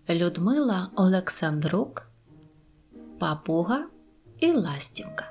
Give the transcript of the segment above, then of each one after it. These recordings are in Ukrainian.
Людмила Олександрук, Папуга і Ластівка.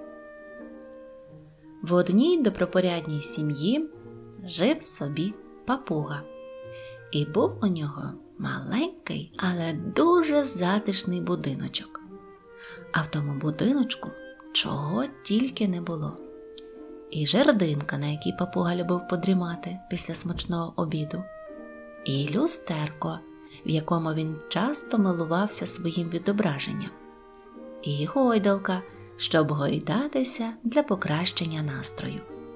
В одній добропорядній сім'ї жив собі папуга. І був у нього маленький, але дуже затишний будиночок. А в тому будиночку чого тільки не було. І жердинка, на якій папуга любив подрімати після смачного обіду, і люстерко, в якому він часто милувався своїм відображенням, і гойдалка, щоб гойдатися для покращення настрою.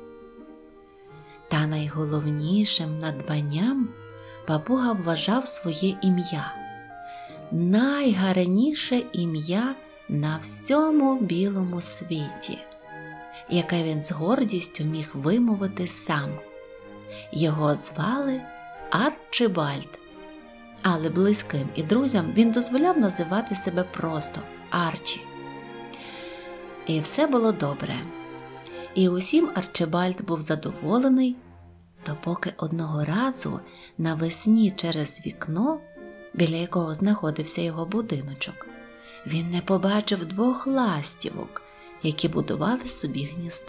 Та найголовнішим надбанням папуга вважав своє ім'я. Найгарніше ім'я на всьому білому світі, яке він з гордістю міг вимовити сам. Його звали Арчибальд, але близьким і друзям він дозволяв називати себе просто Арчі. І все було добре. І усім Арчибальд був задоволений, допоки одного разу навесні через вікно, біля якого знаходився його будиночок, він не побачив двох ластівок, які будували собі гніздо.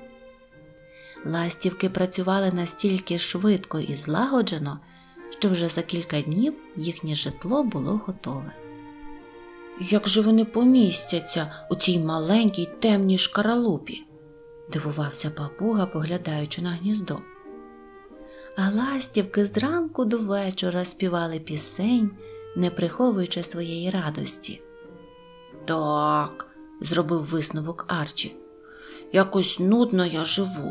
Ластівки працювали настільки швидко і злагоджено, що вже за кілька днів їхнє житло було готове. «Як же вони помістяться у цій маленькій темній шкаралупі?» – дивувався папуга, поглядаючи на гніздо. А ластівки зранку до вечора співали пісень, не приховуючи своєї радості. «Так», – зробив висновок Арчі, – «якось нудно я живу».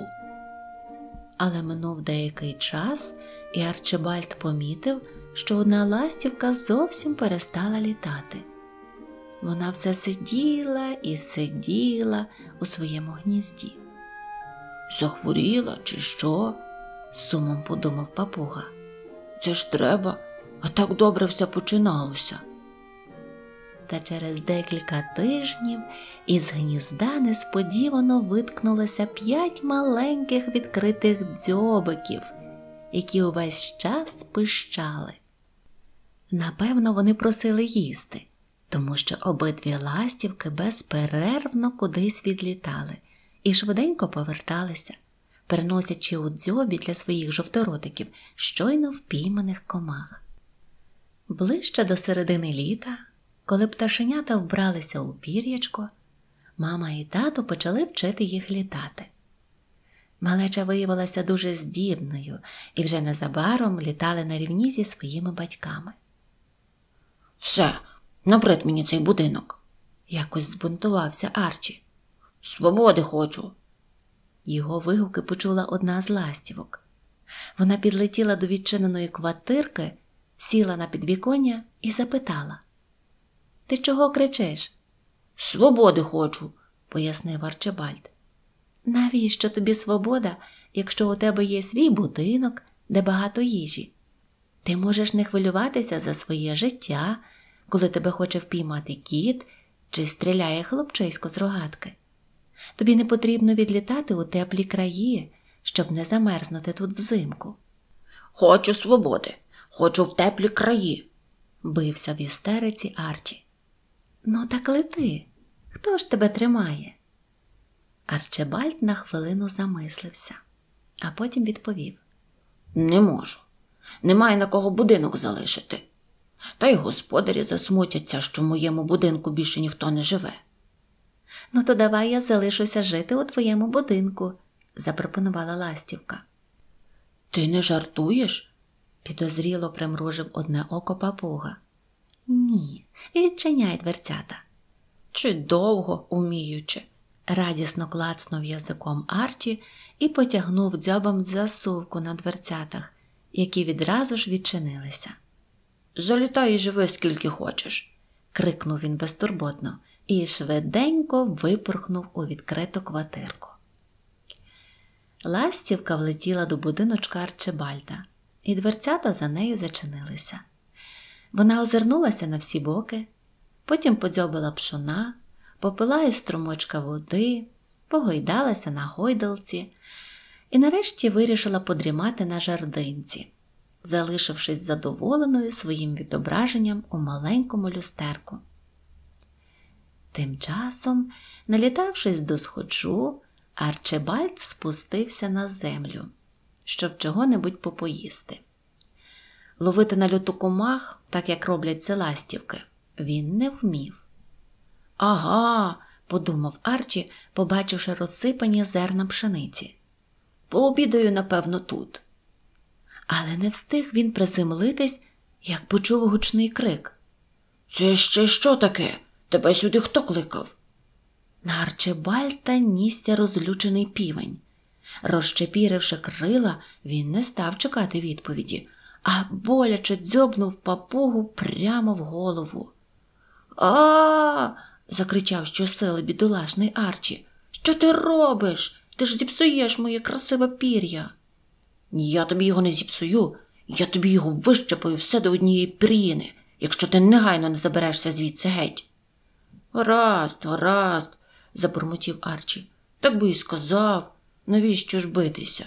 Але минув деякий час, і Арчибальд помітив, що одна ластівка зовсім перестала літати. Вона все сиділа і сиділа у своєму гнізді. «Захворіла чи що?» – з сумом подумав папуга. «Це ж треба, а так добре все починалося». Та через декілька тижнів із гнізда несподівано виткнулося 5 маленьких відкритих дзьобиків, які увесь час пищали. Напевно, вони просили їсти, тому що обидві ластівки безперервно кудись відлітали і швиденько поверталися, приносячи у дзьобі для своїх жовторотиків щойно впійманих комах. Ближче до середини літа, коли пташенята вбралися у пір'ячко, мама і тато почали вчити їх літати. Малеча виявилася дуже здібною і вже незабаром літали на рівні зі своїми батьками. «Все, набрид мені цей будинок!» – якось збунтувався Арчі. «Свободи хочу!» Його вигуки почула одна з ластівок. Вона підлетіла до відчиненої квартирки, сіла на підвіконня і запитала: «Ти чого кричиш?» «Свободи хочу!» – пояснив Арчибальд. «Навіщо тобі свобода, якщо у тебе є свій будинок, де багато їжі? Ти можеш не хвилюватися за своє життя, коли тебе хоче впіймати кіт чи стріляє хлопчисько з рогатки. Тобі не потрібно відлітати у теплі краї, щоб не замерзнути тут взимку». «Хочу свободи, хочу в теплі краї!» – бився в істериці Арчі. «Ну так лети, хто ж тебе тримає?» Арчибальд на хвилину замислився, а потім відповів: «Не можу, немає на кого будинок залишити. Та й господарі засмутяться, що в моєму будинку більше ніхто не живе». «Ну то давай я залишуся жити у твоєму будинку», – запропонувала ластівка. «Ти не жартуєш?» – підозріло примружив одне око папуга. «Ні, відчиняй дверцята». «Чи довго уміючи?» – радісно клацнув язиком Арчі і потягнув дзьобом засувку на дверцятах, які відразу ж відчинилися. «Залітай і живи скільки хочеш», – крикнув він безтурботно і швиденько випорхнув у відкриту квартирку. Ластівка влетіла до будиночка Арчибальда, і дверцята за нею зачинилися. Вона озирнулася на всі боки, потім подзьобила пшона, попила із струмочка води, погойдалася на гойдалці і нарешті вирішила подрімати на жердинці, залишившись задоволеною своїм відображенням у маленькому люстерку. Тим часом, налітавшись до схочу, Арчибальд спустився на землю, щоб чого-небудь попоїсти. Ловити на льоту комах, так як роблять це ластівки, він не вмів. «Ага», – подумав Арчі, побачивши розсипані зерна пшениці. «Пообідаю, напевно, тут». Але не встиг він приземлитись, як почув гучний крик. «Це ще що таке? Тебе сюди хто кликав?» На Арчибальда нісся розлючений півень. Розчепіривши крила, він не став чекати відповіді, а боляче дзьобнув папугу прямо в голову. «А-а-а!» – закричав щосили бідолашний Арчі. «Що ти робиш? Ти ж зіпсуєш моє красиве пір'я!» «Я тобі його не зіпсую, я тобі його вищепаю все до однієї пір'їни, якщо ти негайно не заберешся звідси геть». «Гаразд, гаразд», – забурмотів Арчі. «Так би й сказав, навіщо ж битися?»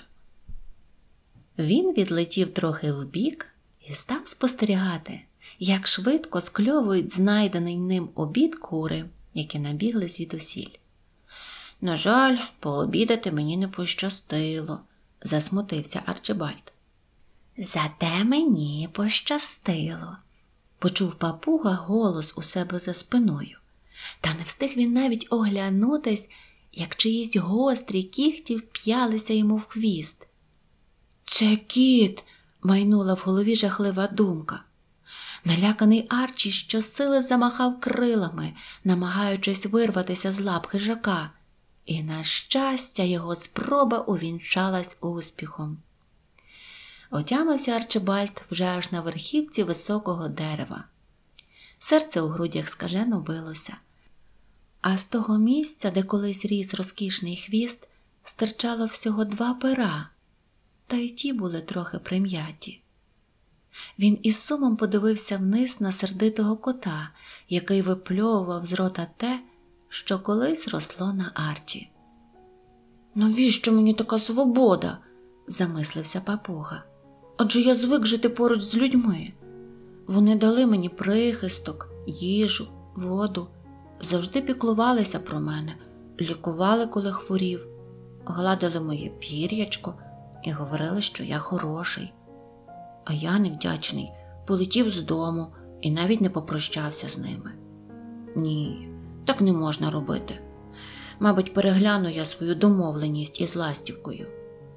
Він відлетів трохи вбік і став спостерігати, як швидко скльовують знайдений ним обід кури, які набігли звідусіль. «На жаль, пообідати мені не пощастило», – засмутився Арчибальд. «Зате мені пощастило», – почув папуга голос у себе за спиною. Та не встиг він навіть оглянутись, як чиїсь гострі кігті вп'ялися йому в хвіст. «Це кіт!» – майнула в голові жахлива думка. Наляканий Арчі щосили замахав крилами, намагаючись вирватися з лап хижака, і, на щастя, його спроба увінчалась успіхом. Отямився Арчибальд вже аж на верхівці високого дерева. Серце у грудях скажено билося, а з того місця, де колись ріс розкішний хвіст, стирчало всього 2 пера, та й ті були трохи прим'яті. Він із сумом подивився вниз на сердитого кота, який випльовував з рота те, що колись росло на Арчі. «Навіщо мені така свобода?» – замислився папуга. «Адже я звик жити поруч з людьми. Вони дали мені прихисток, їжу, воду, завжди піклувалися про мене, лікували, коли хворів, гладили моє пір'ячко і говорили, що я хороший. А я, невдячний, полетів з дому і навіть не попрощався з ними. Ні, так не можна робити. Мабуть, перегляну я свою домовленість із ластівкою».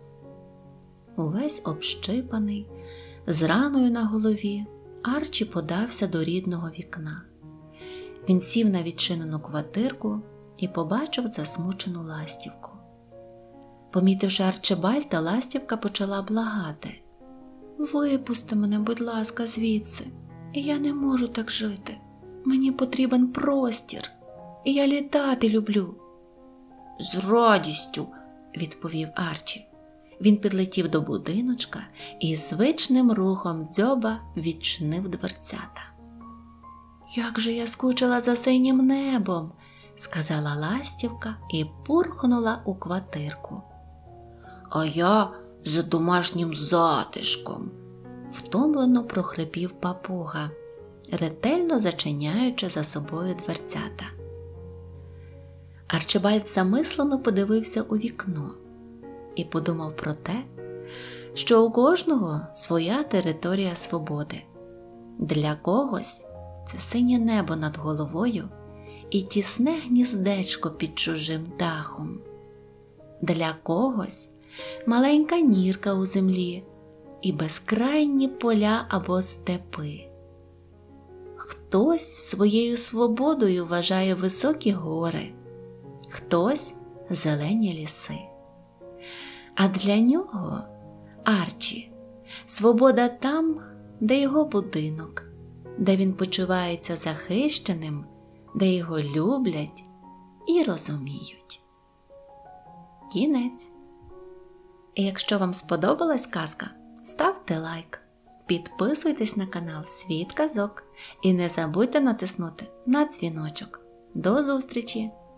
Увесь общипаний, з раною на голові, Арчі подався до рідного вікна. Він сів на відчинену квартирку і побачив засмучену ластівку. Помітивши Арчибальда, ластівка почала благати. «Випусти мене, будь ласка, звідси. Я не можу так жити. Мені потрібен простір. І я літати люблю». «З радістю», – відповів Арчі. Він підлетів до будиночка і звичним рухом дзьоба відчинив дверцята. «Як же я скучила за синім небом», – сказала ластівка і пурхнула у квартирку. «А я за домашнім затишком», – втомлено прохрипів папуга, ретельно зачиняючи за собою дверцята. Арчибальд замислено подивився у вікно і подумав про те, що у кожного своя територія свободи. Для когось це синє небо над головою і тісне гніздечко під чужим дахом. Для когось маленька нірка у землі і безкрайні поля або степи. Хтось своєю свободою вважає високі гори, хтось – зелені ліси. А для нього, Арчі, свобода там, де його будинок, де він почувається захищеним, де його люблять і розуміють. Кінець. І якщо вам сподобалась казка, ставте лайк, підписуйтесь на канал Світ Казок і не забудьте натиснути на дзвіночок. До зустрічі!